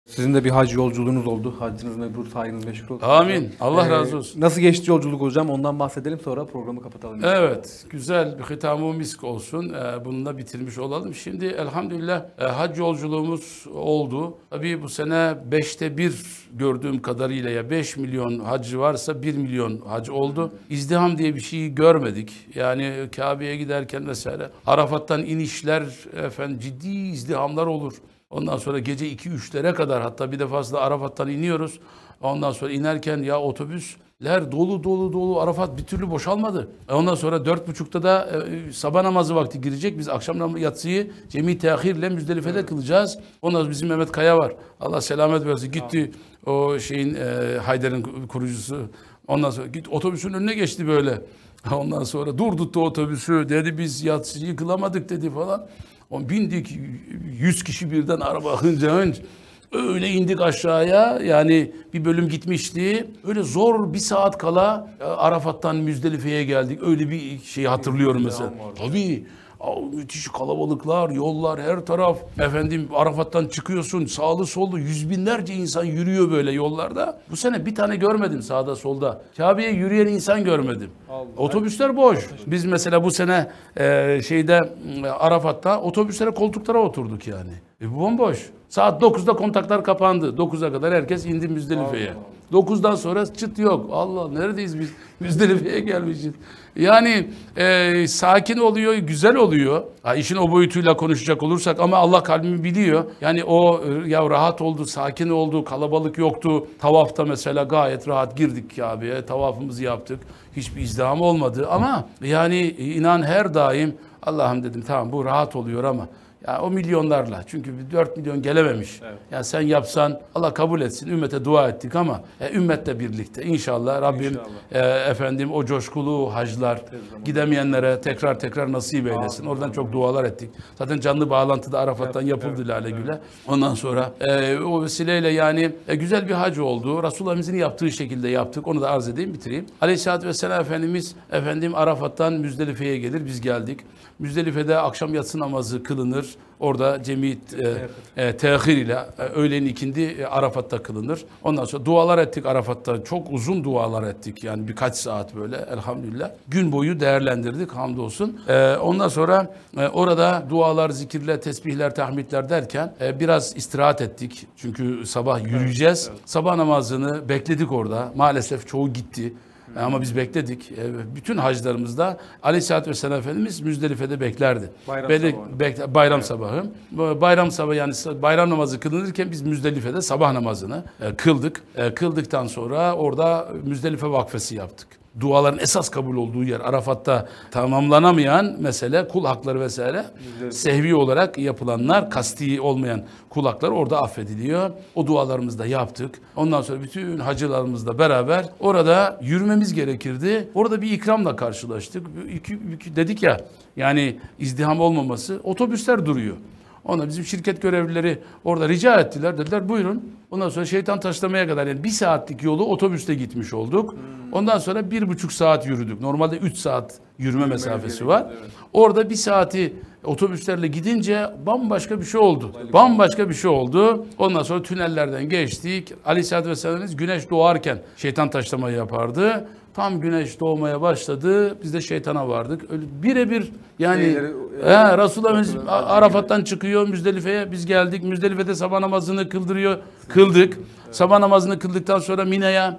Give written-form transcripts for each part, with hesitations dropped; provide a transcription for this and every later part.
Sizin de bir hac yolculuğunuz oldu. Hacınız mebrur, sayınız meşgul olsun. Amin. Allah razı olsun. Nasıl geçti yolculuk hocam? Ondan bahsedelim, sonra programı kapatalım. Evet, güzel bir hitam-ı misk olsun. Bununla bitirmiş olalım. Şimdi elhamdülillah hac yolculuğumuz oldu. Tabii bu sene 5'te 1 gördüğüm kadarıyla, ya 5 milyon hacı varsa 1 milyon hac oldu. İzdiham diye bir şeyi görmedik. Yani Kabe'ye giderken vesaire Arafat'tan inişler, efendim, ciddi izdihamlar olur. Ondan sonra gece 2-3'lere kadar, hatta bir defasında Arafat'tan iniyoruz. Ondan sonra inerken ya otobüsler dolu dolu dolu, Arafat bir türlü boşalmadı. Ondan sonra 4.30'da da sabah namazı vakti girecek. Biz akşam yatsıyı cemi tehirle Müzdelife'de kılacağız. Ondan sonra bizim Mehmet Kaya var. Allah selamet versin. Gitti o şeyin Haydar'ın kurucusu. Ondan sonra git otobüsün önüne geçti böyle. Ondan sonra durdurttu otobüsü. Dedi biz yatsıyı kılamadık dedi falan. Bindik 100 kişi birden araba hınca. Öyle indik aşağıya, yani bir bölüm gitmişti. Öyle zor bir saat kala Arafat'tan Müzdelife'ye geldik. Öyle bir şey hatırlıyorum mesela. Tabii. Müthiş kalabalıklar, yollar, her taraf. Efendim Arafat'tan çıkıyorsun, sağlı sollu yüz binlerce insan yürüyor böyle yollarda. Bu sene bir tane görmedim sağda solda. Kabe'ye yürüyen insan görmedim. Otobüsler boş. Biz mesela bu sene Arafat'ta otobüslere, koltuklara oturduk yani. Bomboş. Saat 9'da kontaklar kapandı. 9'a kadar herkes indi Müzdelife'ye. 9'dan sonra çıt yok. Allah, neredeyiz biz? Müzdelife'ye gelmişiz. Yani sakin oluyor, güzel oluyor. İşin o boyutuyla konuşacak olursak, ama Allah kalbimi biliyor. Yani o ya rahat oldu, sakin oldu, kalabalık yoktu. Tavafta mesela gayet rahat girdik Kabe'ye, tavafımızı yaptık. Hiçbir izdiham olmadı, ama yani inan her daim Allah'ım dedim, tamam bu rahat oluyor ama ya o milyonlarla, çünkü 4 milyon gelememiş. Evet. Yani sen yapsan Allah kabul etsin. Ümmete dua ettik ama ümmetle birlikte inşallah Rabbim efendim o coşkulu haclar gidemeyenlere tekrar nasip eylesin. Oradan çok dualar ettik. Zaten canlı bağlantıda Arafat'tan yapıldı Lale Gül'e. Ondan sonra o vesileyle yani güzel bir hac oldu. Resulullah'ımızın yaptığı şekilde yaptık. Onu da arz edeyim, bitireyim. Aleyhisselatü Vesselam Efendimiz Arafat'tan Müzdelife'ye gelir. Biz geldik. Müzdelife'de akşam yatsı namazı kılınır. Orada cemi tehir ile öğleyin ikindi Arafat'ta kılınır. Ondan sonra dualar ettik Arafat'ta. Çok uzun dualar ettik. Yani birkaç saat böyle elhamdülillah. Gün boyu değerlendirdik hamdolsun. Ondan sonra orada dualar, zikirler, tesbihler, tahmidler derken biraz istirahat ettik. Çünkü sabah yürüyeceğiz. Evet. Sabah namazını bekledik orada. Maalesef çoğu gitti. Ama biz bekledik. Bütün haclarımızda Aleyhisselatü Vesselam Efendimiz Müzdelife'de beklerdi. Bayram sabahı. Bayram sabahı, yani bayram namazı kılınırken biz Müzdelife'de sabah namazını kıldık. Kıldıktan sonra orada Müzdelife vakfesi yaptık. Duaların esas kabul olduğu yer, Arafat'ta tamamlanamayan mesele, kul hakları vesaire, sehvi olarak yapılanlar, kasti olmayan kul hakları orada affediliyor. O dualarımızı da yaptık. Ondan sonra bütün hacılarımızla beraber orada yürümemiz gerekirdi. Orada bir ikramla karşılaştık. Dedik ya, yani izdiham olmaması, otobüsler duruyor. Ona bizim şirket görevlileri orada rica ettiler. Dediler buyurun. Ondan sonra şeytan taşlamaya kadar, yani 1 saatlik yolu otobüste gitmiş olduk. Ondan sonra 1,5 saat yürüdük. Normalde 3 saat yürüme mesafesi var. Evet. Orada 1 saati otobüslerle gidince bambaşka bir şey oldu. Bambaşka bir şey oldu. Ondan sonra tünellerden geçtik. Aleyhisselatü Vesselam'ımız güneş doğarken şeytan taşlamayı yapardı. Tam güneş doğmaya başladı. Biz de şeytana vardık. Öyle birebir yani Resulullah'ımız Arafat'tan çıkıyor Müzdelife'ye, biz geldik. Müzdelife'de sabah namazını kıldık. Sabah namazını kıldıktan sonra Mina'ya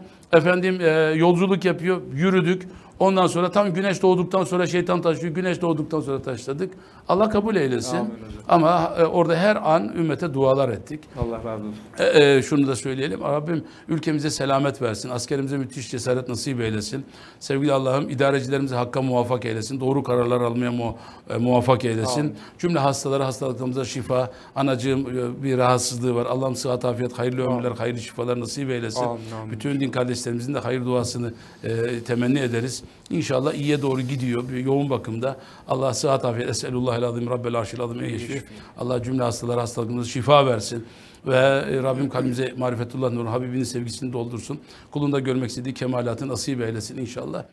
yolculuk yapıyor. Yürüdük. Ondan sonra tam güneş doğduktan sonra şeytan taşlıyor. Güneş doğduktan sonra taşladık. Allah kabul eylesin. Amin. Ama orada her an ümmete dualar ettik. Allah razı olsun. Şunu da söyleyelim. Rabbim ülkemize selamet versin. Askerimize müthiş cesaret nasip eylesin. Sevgili Allah'ım idarecilerimizi hakka muvaffak eylesin. Doğru kararlar almaya muvaffak eylesin. Amin. Cümle hastalıklarımıza şifa. Anacığım bir rahatsızlığı var. Allah'ım sıhhat, afiyet, hayırlı ömürler, hayırlı şifalar nasip eylesin. Amin. Bütün din kardeşlerimizin de hayır duasını temenni ederiz. İnşallah iyiye doğru gidiyor. Bir yoğun bakımda. Allah sıhhat, afiyet. Eselüllahil azim. Rabbel arşil azim. Allah cümle hastalıklarımıza şifa versin. Ve Rabbim kalbimize marifetullah nuru, Habibinin sevgisini doldursun. Kulunda görmek istediği kemalatı nasip eylesin inşallah.